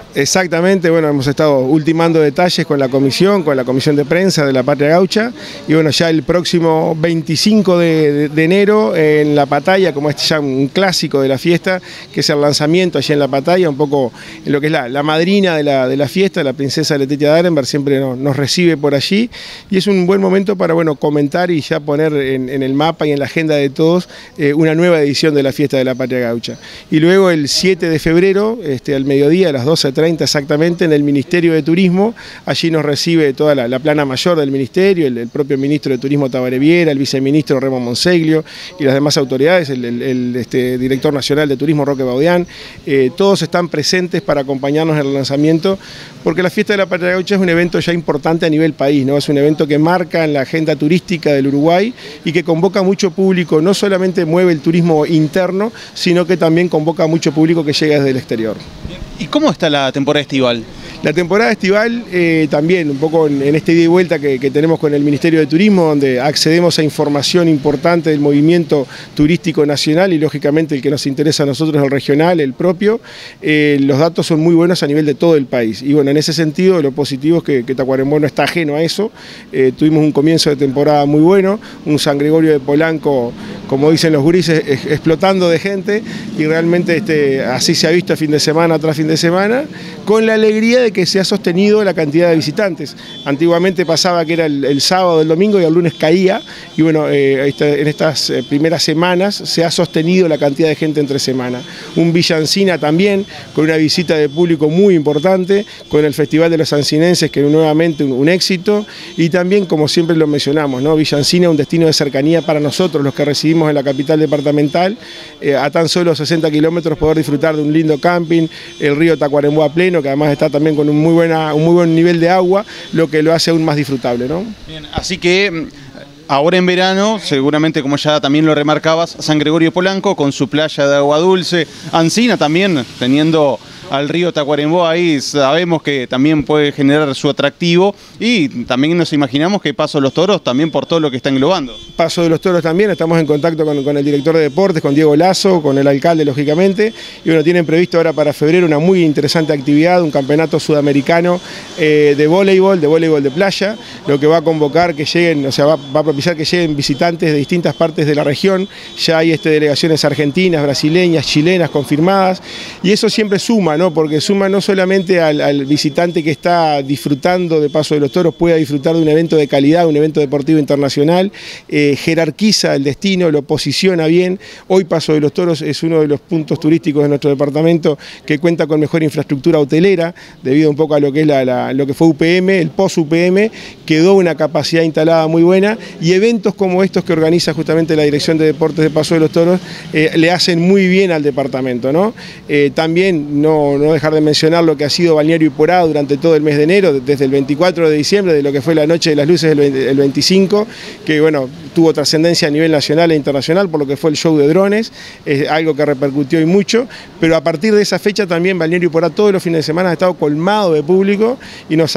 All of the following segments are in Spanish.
Exactamente, bueno, hemos estado ultimando detalles con la comisión de prensa de la Patria Gaucha, y bueno, ya el próximo 25 de enero en La Pataya, como este ya un clásico de la fiesta, que es el lanzamiento allí en La Pataya, un poco en lo que es la madrina de la fiesta, la princesa Letitia de Arenberg, siempre nos recibe por allí, y es un buen momento para, bueno, comentar y ya poner en el mapa y en la agenda de todos una nueva edición de la fiesta de la Patria Gaucha. Y luego el 7 de febrero, al mediodía, a las 12:30 exactamente, en el Ministerio de Turismo. Allí nos recibe toda la plana mayor del Ministerio, el propio Ministro de Turismo Tabaré Viera, el Viceministro Remo Monseglio y las demás autoridades, el Director Nacional de Turismo Roque Baudián. Todos están presentes para acompañarnos en el lanzamiento, porque la Fiesta de la Patria Gaucha es un evento ya importante a nivel país, ¿no? Es un evento que marca en la agenda turística del Uruguay y que convoca mucho público. No solamente mueve el turismo interno, sino que también convoca mucho público que llega desde el exterior. ¿Y cómo está la temporada estival? La temporada estival también, un poco en este ida y vuelta que tenemos con el Ministerio de Turismo, donde accedemos a información importante del movimiento turístico nacional y lógicamente el que nos interesa a nosotros es el regional, el propio. Los datos son muy buenos a nivel de todo el país. Y bueno, en ese sentido lo positivo es que Tacuarembó no está ajeno a eso. Tuvimos un comienzo de temporada muy bueno, un San Gregorio de Polanco, como dicen los gurises, explotando de gente, y realmente así se ha visto fin de semana tras fin de semana, con la alegría de que se ha sostenido la cantidad de visitantes. Antiguamente pasaba que era el sábado, el domingo y el lunes caía, y bueno, en estas primeras semanas se ha sostenido la cantidad de gente entre semana. Un Villa Encina también, con una visita de público muy importante, con el Festival de los Ancinenses, que nuevamente un éxito, y también, como siempre lo mencionamos, ¿no? Villa Encina, un destino de cercanía para nosotros, los que residimos en la capital departamental, a tan solo 60 kilómetros poder disfrutar de un lindo camping, el río Tacuarembó a pleno, que además está también con un muy buen nivel de agua, lo que lo hace aún más disfrutable, ¿no? Bien, así que ahora en verano, seguramente como ya también lo remarcabas, San Gregorio Polanco con su playa de agua dulce, Encina también teniendo al río Tacuarembó ahí, sabemos que también puede generar su atractivo, y también nos imaginamos que Paso de los Toros también por todo lo que está englobando. Paso de los Toros también, estamos en contacto con el director de deportes, con Diego Lazo, con el alcalde lógicamente, y bueno, tienen previsto ahora para febrero una muy interesante actividad, un campeonato sudamericano de voleibol de playa, lo que va a convocar que lleguen, o sea, va a propiciar que lleguen visitantes de distintas partes de la región. Ya hay delegaciones argentinas, brasileñas, chilenas confirmadas, y eso siempre suma, ¿no? Porque suma no solamente al visitante que está disfrutando de Paso de los Toros, pueda disfrutar de un evento de calidad, un evento deportivo internacional, jerarquiza el destino, lo posiciona bien. Hoy Paso de los Toros es uno de los puntos turísticos de nuestro departamento que cuenta con mejor infraestructura hotelera, debido un poco a lo que es lo que fue UPM, el post-UPM, quedó una capacidad instalada muy buena, y eventos como estos que organiza justamente la Dirección de Deportes de Paso de los Toros le hacen muy bien al departamento, ¿no? También no dejar de mencionar lo que ha sido Balneario Iporá durante todo el mes de enero, desde el 24 de diciembre, de lo que fue la Noche de las Luces el 25, que bueno, tuvo trascendencia a nivel nacional e internacional por lo que fue el show de drones, algo que repercutió y mucho, pero a partir de esa fecha también Balneario Iporá todos los fines de semana ha estado colmado de público, y nos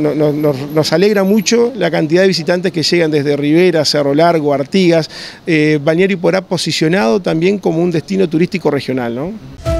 alegra mucho la cantidad de visitantes que llegan desde Rivera, Cerro Largo, Artigas. Balneario Iporá posicionado también como un destino turístico regional, ¿no?